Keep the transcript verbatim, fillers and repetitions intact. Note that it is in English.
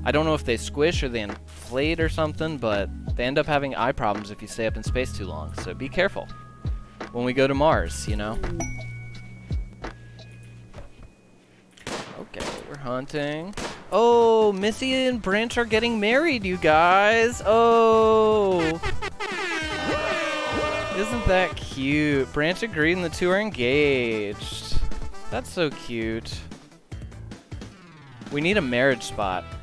I don't know if they squish or they inflate or something, but they end up having eye problems if you stay up in space too long. So be careful when we go to Mars, you know? Okay, we're hunting. Oh, Missy and Branch are getting married, you guys. Oh. Isn't that cute? Branch agreed and the two are engaged. That's so cute. We need a marriage spot.